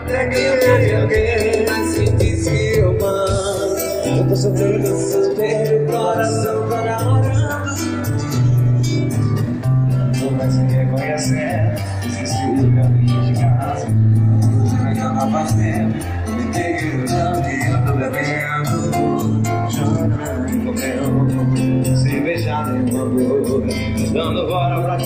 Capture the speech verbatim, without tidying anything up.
Peguei alguém, mas se diz que eu mando. Eu tô sofrendo desespero, coração tá namorando. Não vai se reconhecer, esqueci o caminho de casa. Tudo que eu tô fazendo, me pegando e eu tô bebendo. Já não comeu, se beijar nenhuma boca, dando hora pra